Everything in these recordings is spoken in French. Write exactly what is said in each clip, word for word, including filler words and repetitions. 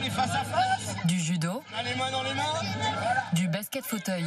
des face à face. Du judo. Les mains dans les mains. Du basket fauteuil.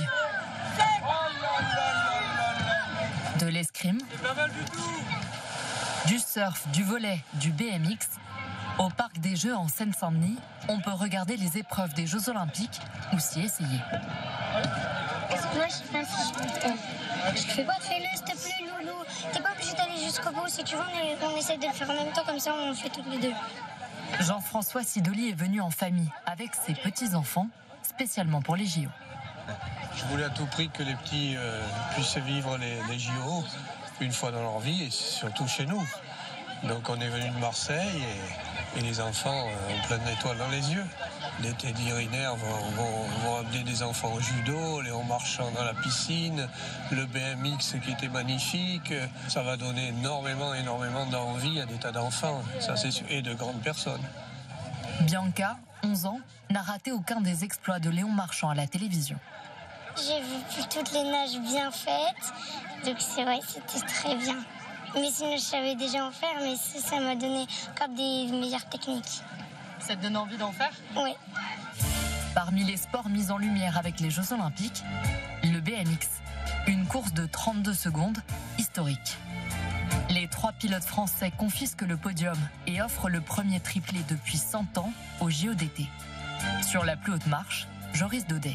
De l'escrime. C'est pas mal du tout. Du surf, du volley, du B M X. Au Parc des Jeux en Seine-Saint-Denis, on peut regarder les épreuves des Jeux Olympiques ou s'y essayer. Moi, je sais pas si je peux. Je te fais pas, fais-le, s'il te plaît, Loulou. T'es pas obligé d'aller jusqu'au bout. Si tu veux, on, on essaie de le faire en même temps, comme ça, on le fait toutes les deux. Jean-François Sidoli est venu en famille avec ses petits-enfants, spécialement pour les J O. Je voulais à tout prix que les petits euh, puissent vivre les, les J O une fois dans leur vie, et surtout chez nous. Donc on est venu de Marseille et, et les enfants euh, ont plein d'étoiles dans les yeux. Les Teddy Riner vont, vont, vont amener des enfants au judo, Léon Marchand dans la piscine, le B M X qui était magnifique. Ça va donner énormément, énormément d'envie à des tas d'enfants, ça c'est sûr, et de grandes personnes. Bianca, onze ans, n'a raté aucun des exploits de Léon Marchand à la télévision. J'ai vu toutes les nages bien faites, donc c'est vrai, c'était très bien. Mais sinon, je savais déjà en faire, mais ça m'a donné comme des meilleures techniques. Ça te donne envie d'en faire ? Oui. Parmi les sports mis en lumière avec les Jeux Olympiques, le B M X, une course de trente-deux secondes, historique. Les trois pilotes français confisquent le podium et offrent le premier triplé depuis cent ans au J O d'été. Sur la plus haute marche, Joris Daudet.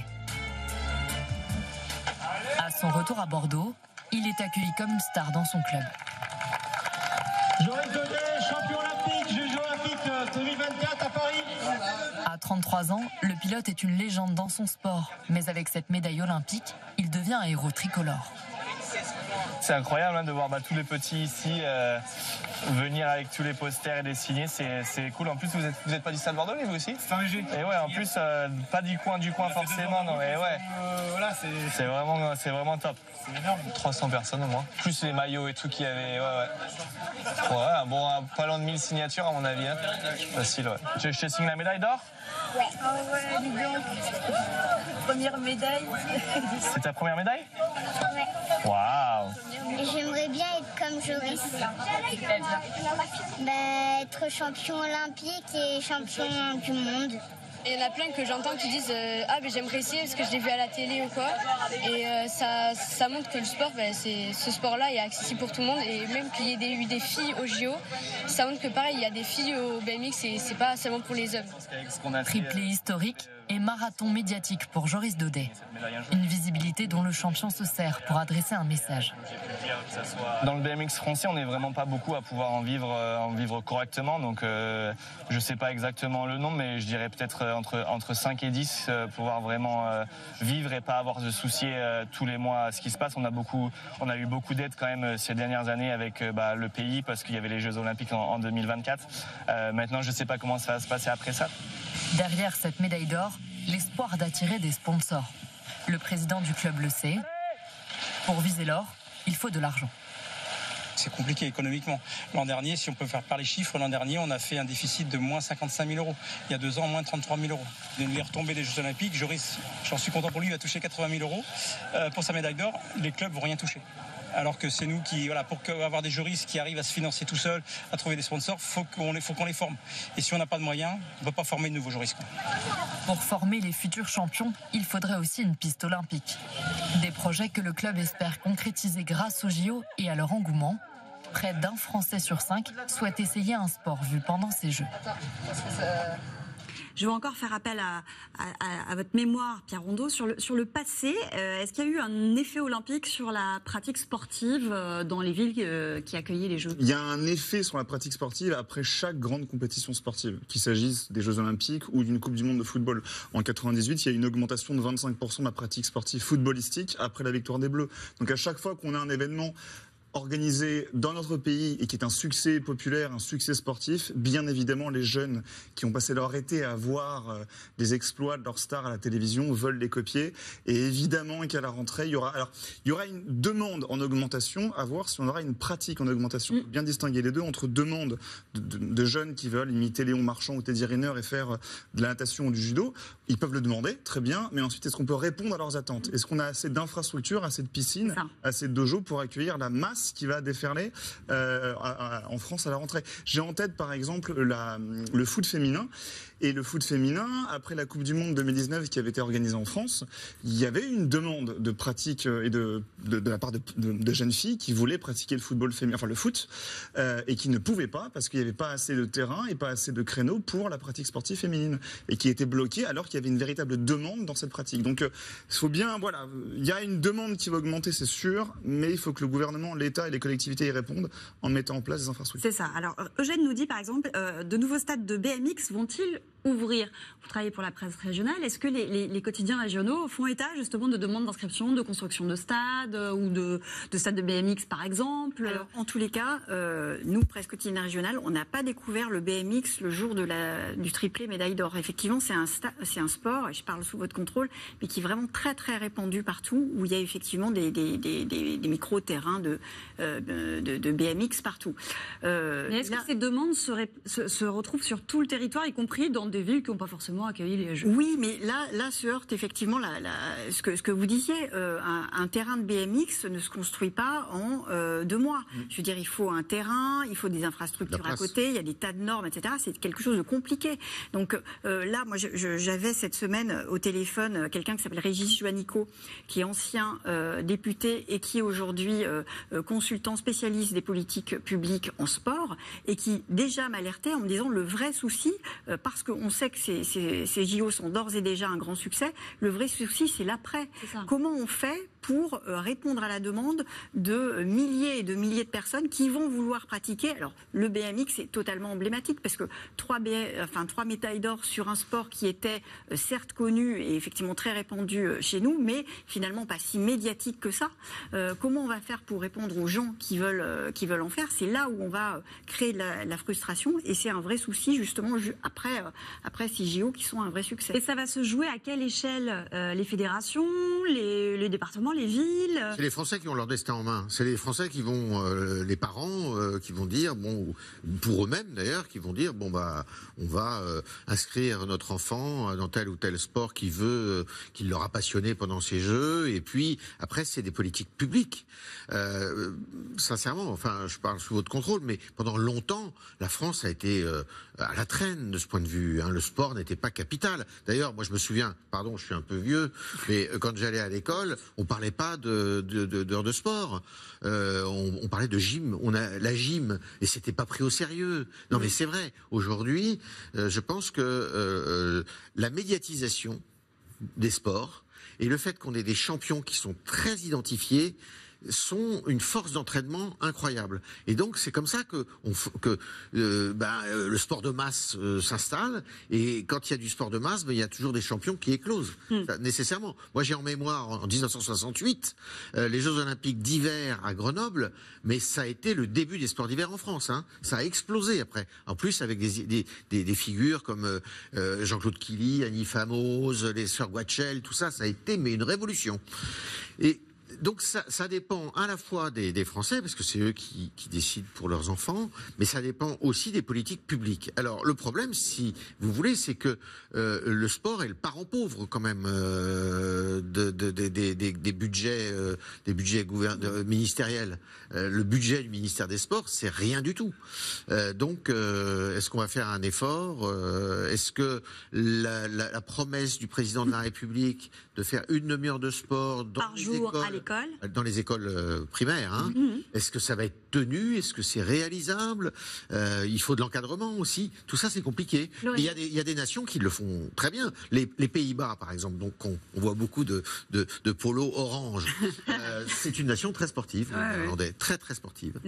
À son retour à Bordeaux, il est accueilli comme une star dans son club. Joris Daudet, champion olympique, Jeux olympiques deux mille vingt-quatre à Paris. À trente-trois ans, le pilote est une légende dans son sport. Mais avec cette médaille olympique, il devient un héros tricolore. C'est incroyable hein, de voir bah, tous les petits ici euh, venir avec tous les posters et les signer. C'est cool. En plus, vous n'êtes vous êtes pas du Stade Bordelais, vous aussi? Saint-Léger. Et ouais, en plus, euh, pas du coin du coin forcément. Non, et ouais. Euh, voilà, c'est vraiment, c'est vraiment top. C'est énorme. trois cents personnes au moins. Plus les maillots et tout qu'il y avait. Ouais, ouais. Ouais, bon, un, pas loin de mille signatures à mon avis. Hein. Facile, ouais. Tu veux que je te signe la médaille d'or? Ouais. Oh ouais, dis donc. Première médaille. C'est ta première médaille? Ouais. Waouh. J'aimerais bien être comme Joris. Bah, être champion olympique et champion du monde. Il y en a plein que j'entends qui disent euh, ah ben j'aimerais essayer parce que je l'ai vu à la télé ou quoi, et euh, ça, ça montre que le sport, ben, c'est, ce sport là est accessible pour tout le monde, et même qu'il y ait des, eu des filles au J O, ça montre que pareil il y a des filles au B M X et c'est pas seulement pour les hommes. Triplé historique et marathon médiatique pour Joris Daudet. Une visibilité dont le champion se sert pour adresser un message. Dans le B M X français, on n'est vraiment pas beaucoup à pouvoir en vivre, en vivre correctement. Donc, euh, je ne sais pas exactement le nombre, mais je dirais peut-être entre, entre cinq et dix, euh, pouvoir vraiment euh, vivre et pas avoir de soucier euh, tous les mois à ce qui se passe. On a, beaucoup, on a eu beaucoup d'aide quand même ces dernières années avec euh, bah, le pays, parce qu'il y avait les Jeux Olympiques en, en deux mille vingt-quatre. Euh, maintenant, je ne sais pas comment ça va se passer après ça. Derrière cette médaille d'or, l'espoir d'attirer des sponsors. Le président du club le sait. Pour viser l'or, il faut de l'argent. C'est compliqué économiquement. L'an dernier, si on peut faire par les chiffres, l'an dernier, on a fait un déficit de moins cinquante-cinq mille euros. Il y a deux ans, moins trente-trois mille euros. Les retombées des Jeux Olympiques, Joris, j'en suis content pour lui, il a touché quatre-vingt mille euros. Euh, pour sa médaille d'or, les clubs vont rien toucher. Alors que c'est nous qui, voilà, pour avoir des juristes qui arrivent à se financer tout seuls, à trouver des sponsors, faut qu'on les, faut qu'on les forme. Et si on n'a pas de moyens, on ne peut pas former de nouveaux juristes. Pour former les futurs champions, il faudrait aussi une piste olympique. Des projets que le club espère concrétiser grâce aux J O et à leur engouement. Près d'un Français sur cinq souhaite essayer un sport vu pendant ces Jeux. Je veux encore faire appel à, à, à votre mémoire, Pierre Rondeau, sur le, sur le passé. Euh, Est-ce qu'il y a eu un effet olympique sur la pratique sportive euh, dans les villes euh, qui accueillaient les Jeux? Il y a un effet sur la pratique sportive après chaque grande compétition sportive, qu'il s'agisse des Jeux Olympiques ou d'une Coupe du Monde de football. En quatre-vingt-dix-huit, il y a eu une augmentation de vingt-cinq pour cent de la pratique sportive footballistique après la victoire des Bleus. Donc à chaque fois qu'on a un événement organisé dans notre pays et qui est un succès populaire, un succès sportif, bien évidemment les jeunes qui ont passé leur été à voir euh, des exploits de leurs stars à la télévision veulent les copier, et évidemment qu'à la rentrée il y aura alors il y aura une demande en augmentation, à voir si on aura une pratique en augmentation. Il faut bien distinguer les deux entre demande de, de, de jeunes qui veulent imiter Léon Marchand ou Teddy Riner et faire de la natation ou du judo. Ils peuvent le demander, très bien, mais ensuite est-ce qu'on peut répondre à leurs attentes? Est-ce qu'on a assez d'infrastructures, assez de piscines, assez de dojos pour accueillir la masse qui va déferler euh, à, à, en France à la rentrée? J'ai en tête par exemple la, le foot féminin Et le foot féminin, après la Coupe du Monde deux mille dix-neuf qui avait été organisée en France, il y avait une demande de pratique et de, de, de la part de, de, de jeunes filles qui voulaient pratiquer le football féminin, enfin le foot, euh, et qui ne pouvaient pas parce qu'il n'y avait pas assez de terrain et pas assez de créneaux pour la pratique sportive féminine, et qui étaient bloqués alors qu'il y avait une véritable demande dans cette pratique. Donc il euh, faut bien, voilà, il y a une demande qui va augmenter, c'est sûr, mais il faut que le gouvernement, l'État et les collectivités y répondent en mettant en place des infrastructures. C'est ça. Alors Eugène nous dit par exemple, euh, de nouveaux stades de B M X vont-ils ouvrir? Vous travaillez pour la presse régionale. Est-ce que les, les, les quotidiens régionaux font état justement de demandes d'inscription, de construction de stades euh, ou de, de stades de B M X par exemple? Alors, en tous les cas, euh, nous, presse quotidienne régionale, on n'a pas découvert le B M X le jour de la, du triplé médaille d'or. Effectivement, c'est un, c'est un sport, et je parle sous votre contrôle, mais qui est vraiment très très répandu partout, où il y a effectivement des, des, des, des, des micro-terrains de, euh, de, de B M X partout. Euh, mais est-ce là, que ces demandes se, ré, se, se retrouvent sur tout le territoire, y compris dans des villes qui n'ont pas forcément accueilli les Jeux? Oui, mais là, là se heurte effectivement la, la, ce, que, ce que vous disiez. Euh, un, un terrain de B M X ne se construit pas en euh, deux mois. Mmh. Je veux dire, il faut un terrain, il faut des infrastructures à côté, il y a des tas de normes, et cetera. C'est quelque chose de compliqué. Donc euh, là, moi, j'avais cette semaine au téléphone quelqu'un qui s'appelle Régis Juanico, qui est ancien euh, député et qui est aujourd'hui euh, consultant spécialiste des politiques publiques en sport, et qui déjà m'alertait en me disant le vrai souci, euh, parce qu'on sait que ces, ces, ces J O sont d'ores et déjà un grand succès, le vrai souci c'est l'après. Comment on fait pour euh, répondre à la demande de milliers et de milliers de personnes qui vont vouloir pratiquer? Alors le B M X est totalement emblématique parce que trois, B... enfin, trois médailles d'or sur un sport qui était euh, certes connu et effectivement très répandu euh, chez nous, mais finalement pas si médiatique que ça. Euh, comment on va faire pour répondre aux gens qui veulent, euh, qui veulent en faire? C'est là où on va créer de la, la frustration, et c'est un vrai souci justement après, euh, après ces J O qui sont un vrai succès. Et ça va se jouer à quelle échelle? euh, Les fédérations, les, les départements, les villes? C'est les Français qui ont leur destin en main. C'est les Français qui vont, euh, les parents, euh, qui vont dire, bon, pour eux-mêmes d'ailleurs, qui vont dire, bon bah, on va euh, inscrire notre enfant dans tel ou tel sport qui veut, euh, qui l'aura passionné pendant ces Jeux. Et puis après, c'est des politiques publiques. Euh, sincèrement, enfin, je parle sous votre contrôle, mais pendant longtemps, la France a été euh, à la traîne de ce point de vue. Hein. Le sport n'était pas capital. D'ailleurs, moi, je me souviens, pardon, je suis un peu vieux, mais quand j'allais à l'école, on parlait pas de de, de, d'heures de sport. Euh, on, on parlait de gym. On a la gym, et c'était pas pris au sérieux. Non, mais c'est vrai. Aujourd'hui, euh, je pense que euh, la médiatisation des sports et le fait qu'on ait des champions qui sont très identifiés sont une force d'entraînement incroyable. Et donc c'est comme ça que, on, que euh, bah, euh, le sport de masse euh, s'installe, et quand il y a du sport de masse, bah, il y a toujours des champions qui éclosent, mm. ça, nécessairement. Moi j'ai en mémoire en dix-neuf cent soixante-huit euh, les Jeux Olympiques d'hiver à Grenoble, mais ça a été le début des sports d'hiver en France, hein. Ça a explosé après, en plus avec des, des, des, des figures comme euh, Jean-Claude Killy, Annie Famoz, les sœurs Guachel, tout ça, ça a été mais une révolution. Et donc ça, ça dépend à la fois des, des Français, parce que c'est eux qui, qui décident pour leurs enfants, mais ça dépend aussi des politiques publiques. Alors le problème, si vous voulez, c'est que euh, le sport est le parent pauvre quand même euh, de, de, de, de, de, des budgets, euh, des budgets gouvern- ministériels. Euh, le budget du ministère des Sports, c'est rien du tout. Euh, donc euh, est-ce qu'on va faire un effort? euh, Est-ce que la, la, la promesse du président de la République de faire une demi-heure de sport dans par les jour écoles, à l'école, dans les écoles euh, primaires, hein. Mm-hmm. Est-ce que ça va être tenu? Est-ce que c'est réalisable? euh, Il faut de l'encadrement aussi. Tout ça, c'est compliqué. Il y a des, il y a des nations qui le font très bien. Les, les Pays-Bas, par exemple, donc on, on voit beaucoup de, de, de polo orange. euh, c'est une nation très sportive, ouais, les Néerlandais, très très sportive.